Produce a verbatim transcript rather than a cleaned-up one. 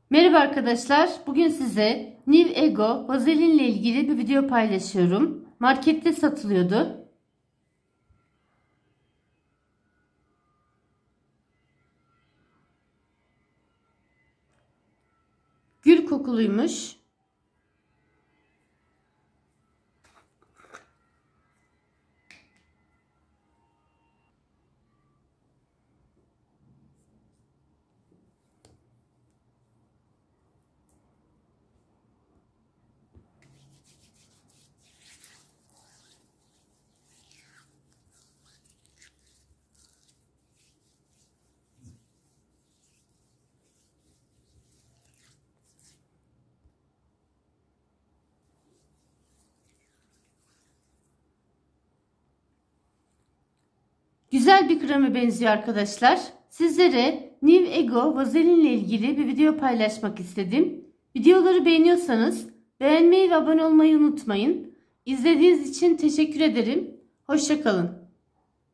Merhaba arkadaşlar. Bugün size New Ego vazelin ile ilgili bir video paylaşıyorum. Markette satılıyordu. Gül kokuluymuş. Güzel bir krema benziyor arkadaşlar. Sizlere New Ego vazelin ile ilgili bir video paylaşmak istedim. Videoları beğeniyorsanız beğenmeyi ve abone olmayı unutmayın. İzlediğiniz için teşekkür ederim. Hoşça kalın.